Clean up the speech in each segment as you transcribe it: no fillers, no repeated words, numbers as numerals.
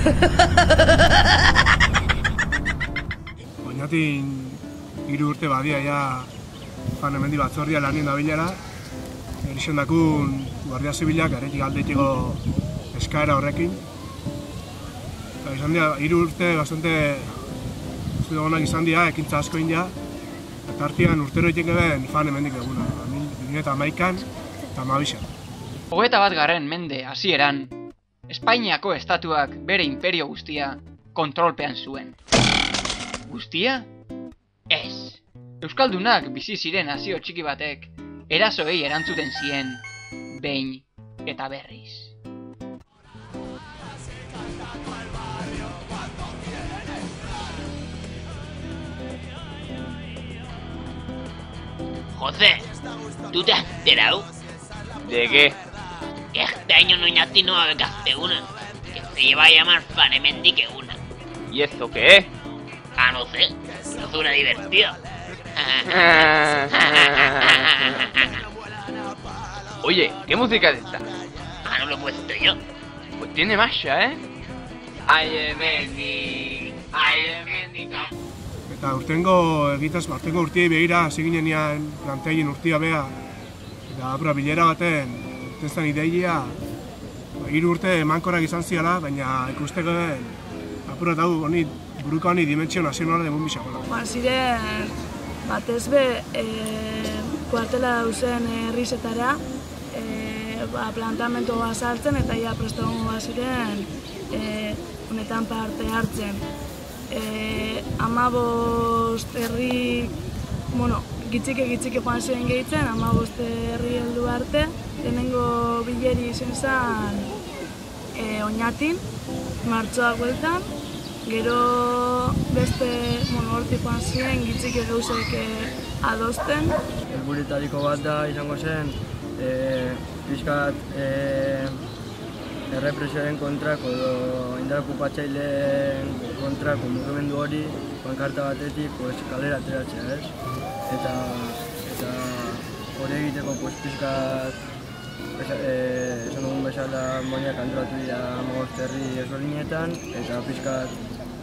Oñatin 3 urte badia ja fan hemendi batzordia lanien dabilela. Erixendakun Guardia Zibilak aretik aldetiko eskaera horrekin. Eta izan dira, 3 urte bastante zuegonak izan dira, ekintza asko india. Eta artian urtero egiten geben fan hemendik eguna, 2011an eta 2012an. 21. mende hasieran, Espainiako estatuak bere imperio guztia kontrolpean zuen. Guztia? Ez. Euskaldunak bizi ziren nazio txiki batek erasoei erantzuten zien, behin eta berriz. José, ¿tú te has enterado? ¿De qué? Que este año en Oñati no va a haber Casteguna, que se lleva a llamar Fanemendi Queguna. ¿Y eso qué es? Ah, no sé, pero suena divertido. Oye, ¿qué música es esta? Ah, no lo he puesto yo. Pues tiene malla, ¿eh? Eta urtengo egitaz, urtengo urtiei begira, hasi ginenean planteaien urtia bea. Eta apura bilera baten, urtezen ideia, 3 urte emankorrak izan ziala, baina ikusteko apura eta buruka honi dimentsio nazionala demun bisakola. Ziren, batez be, kuartela dauzen herrizetara, plantamentu bat sartzen eta ja prestagongo bat ziren honetan parte hartzen. 15 herri, gitzike joan ziren gehitzen, 15 herri heldu arte. Lehenengo bileri izen zen Oñatin, martxoak bueltan. Gero beste hortik joan ziren gitzike gauzek adosten. Helburuetariko bat da izango zen pixkat errepresioaren kontrako edo indar okupatzaileen kontrako mugimendu hori pankarta batetik kalera ateratzea, ez? Eta hori egiteko pixkat esan dugun bezala moinak antolatu dira 15 herri ezberdinetan eta pixkat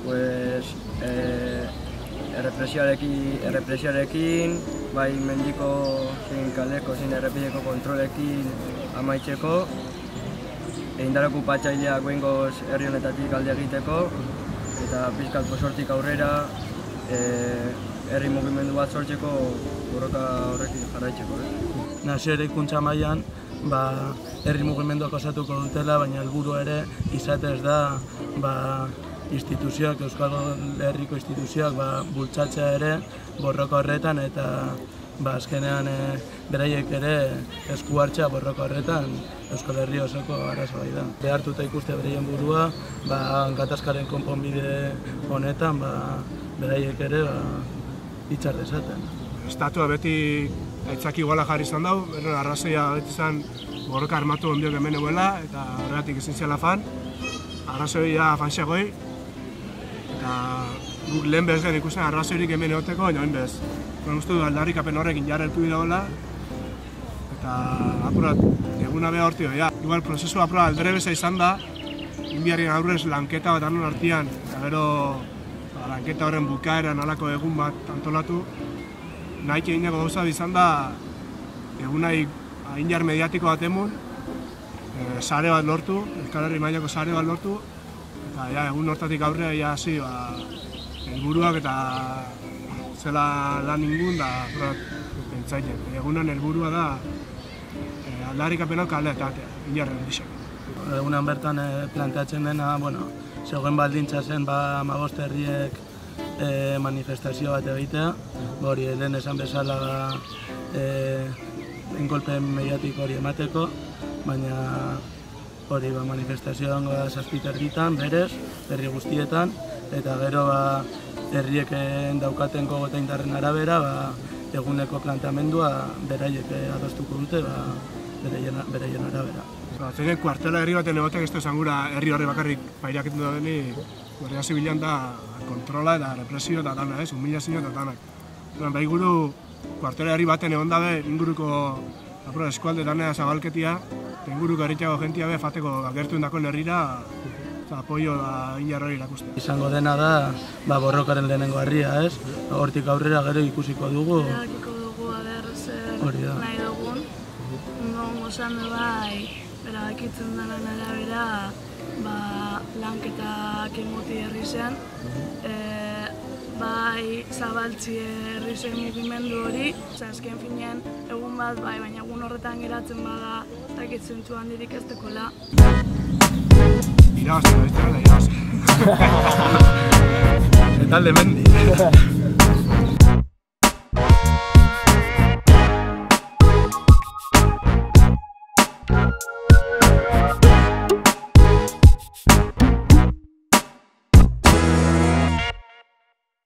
errepresioarekin, bai mendiko zein kaleko zein errepideko kontrolekin amaitzeko, indar okupatzaileak behingoz herri honetatik alde egiteko, eta pixkat sortik aurrera herri mugimendu bat sortzeko borroka horrekin jarraitzeko. Nazio eraikuntza mailan herri mugimenduak osatuko dutela, baina helburu ere izatez da instituzioak, Euskal Herriko instituzioak bultzatzea ere borroka horretan eta azkenean beraiek ere esku hartzea borroka horretan Euskal Herri osoko arazo bai da. Behartuta ikuste beraien burua, gatazkaren konponbide honetan beraiek ere hitzar dezaten. Estatua beti aitzaki iguala jarri izan dau, beren arrazoia beti izan borroka armatu ondiok hemen eguela eta horregatik ezin ziala fan. Arrazoia fanxegoi, eta guk lehen bez gen ikusten arrazoirik hemen egoteko, baina hain bez. Uste du aldarrikapen horrekin jarra eltu dagoela, eta apurat eguna beha hortio, igual prozesu apurat aldrebeza izan da, inbiarrien aurrez lanketa bat anon artian, eta gero lanketa horren bukaeran alako egun bat antolatu. Nahik egineko gauza izan da, egunai indar mediatiko bat emun, sare bat lortu, Euskal Herri mailako sare bat lortu, eta egun hortatik aurrera hasi helburuak eta zela lan ingun da pentsailen. Egunan helburua da aldarrikapenak kalitatea, inarren gisa. Egunan bertan planteatzen dena, zegoen baldintza zen 15 herriek manifestazio bat egitea, hori lehen esan bezala golpe mediatiko hori emateko, baina hori manifestazioa dago 7 herritan, berez, herri guztietan, eta gero herriek daukaten gogoeta indarren arabera, eguneko planteamendua beraiek adostuko dute beraien arabera. Zeinen kuartela herri baten egotek ez esan gura herri horre bakarrik pairaketu da deni Guardia Zibilan da kontrola eta represio eta dana, humilazio eta danak. Bai guru kuartela herri baten egon dabe inguruko eskualde danea zabalketia, inguruko herritxago jentia be fateko agertu indako herrira eta apoio da inarroi irakustea. Izango dena da, borrokaren lehenengo harria, ez? Hortik aurrera gero ikusiko dugu. Erabakiko dugu aber zer Hori da. nahi dugun. Ondo esan du bai, erabakitzen denen arabera, lanketak emuti herri zen, bai zabaltzi herri zen mugimendu hori, azken finean egun bat bai, baina egun horretan geratzen bada dakitzen zu handirik ez dekola. Irabazten, irabazten. Eta alde mendi.